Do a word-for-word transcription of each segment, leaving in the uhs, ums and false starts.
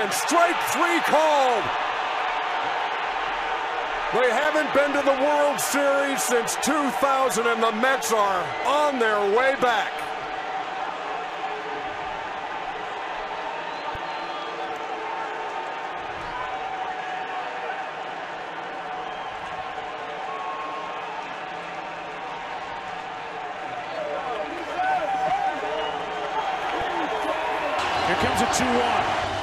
And strike three called. They haven't been to the World Series since two thousand, and the Mets are on their way back. Here comes a two one.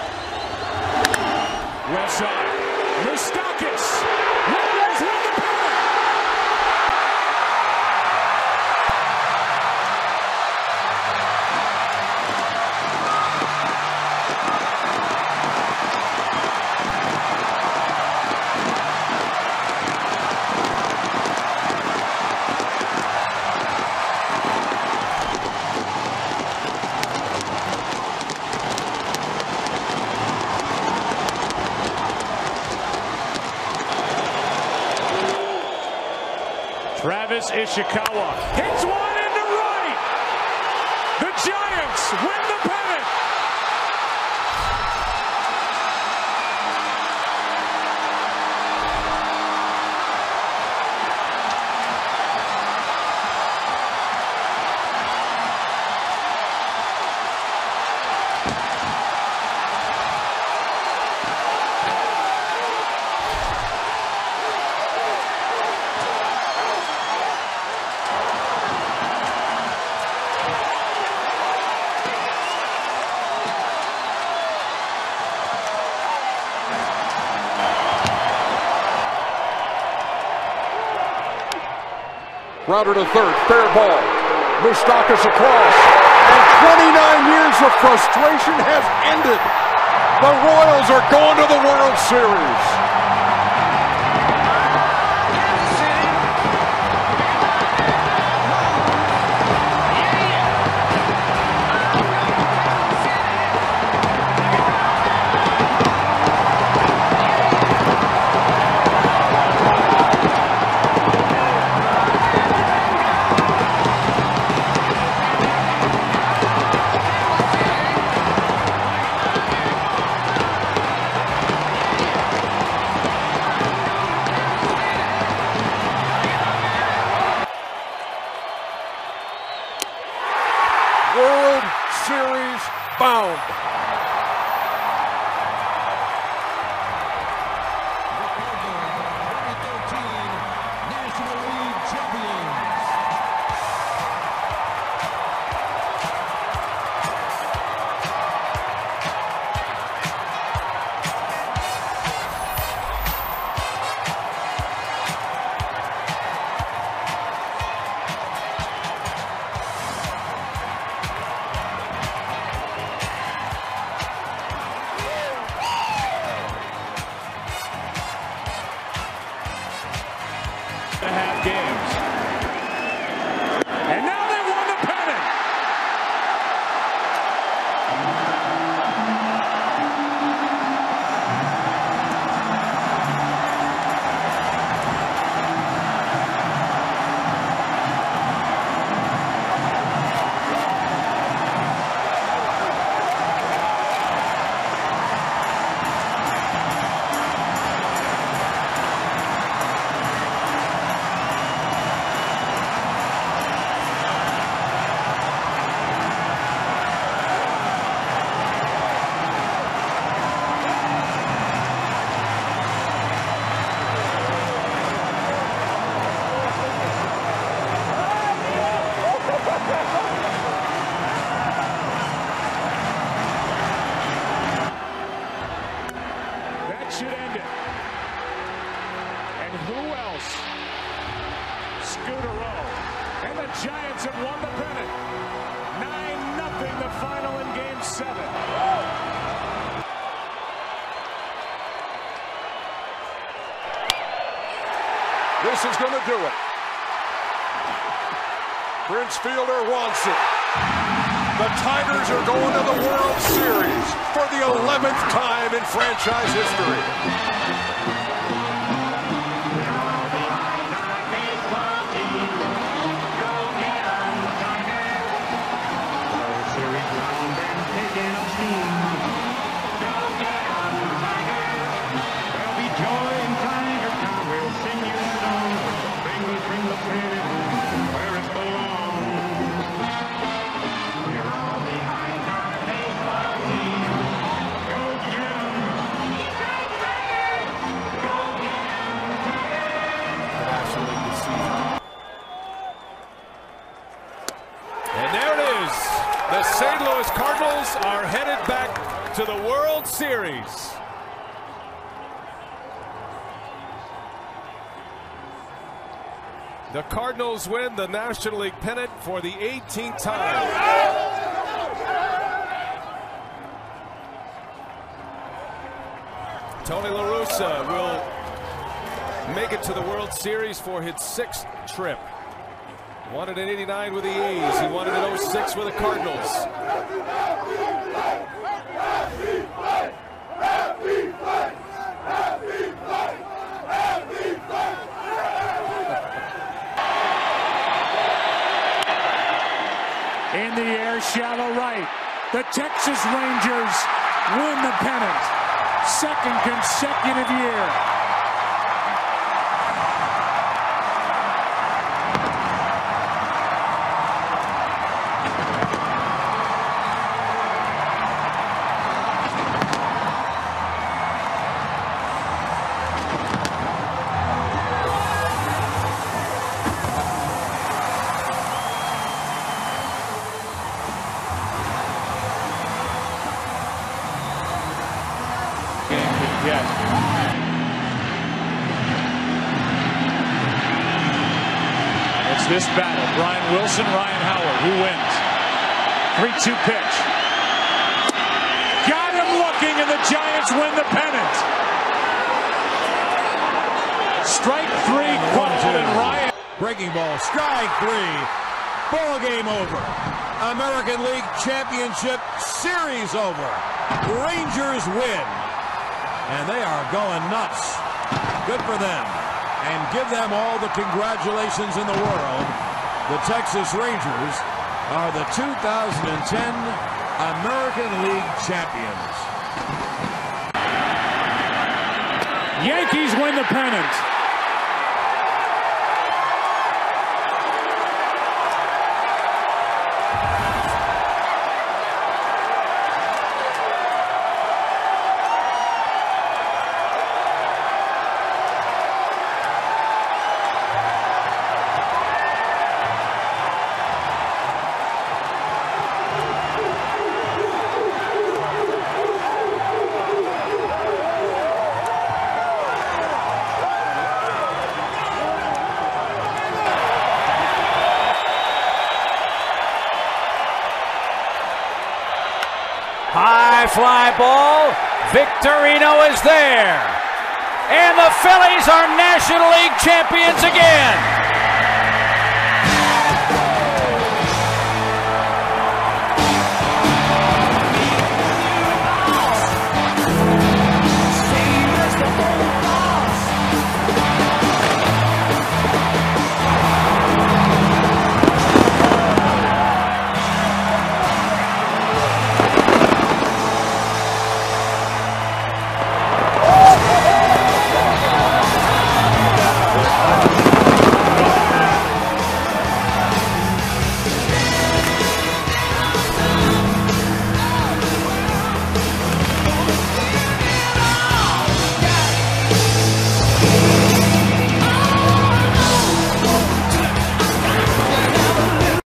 Left side. Moustakis. Warriors win the pennant. Travis Ishikawa hits one into right. The Giants win the pennant. Router to third, fair ball. Moustakis across. And twenty-nine years of frustration has ended. The Royals are going to the World Series. World Series bound. National League champions. To have games. And now they won the pennant. Should end it. And who else? Scooter-O. And the Giants have won the pennant. nine nothing the final in game seven. This is going to do it. Prince Fielder wants it. The Tigers are going to the World Series for the eleventh time in franchise history. Series round and taking up steam. Go get 'em. The Saint Louis Cardinals are headed back to the World Series. The Cardinals win the National League pennant for the eighteenth time. Tony La Russa will make it to the World Series for his sixth trip. Won it in eighty-nine with the A's. He won it in oh six with the Cardinals. In the air, shallow right. The Texas Rangers win the pennant. Second consecutive year. Yes. It's this battle. Brian Wilson, Ryan Howard. Who wins? three two pitch. Got him looking, and the Giants win the pennant. Strike three called, and Ryan. Breaking ball, strike three. Ball game over. American League Championship Series over. Rangers win. And they are going nuts. Good for them. And give them all the congratulations in the world. The Texas Rangers are the two thousand ten American League champions. Yankees win the pennant. High fly ball. Victorino is there. And the Phillies are National League champions again.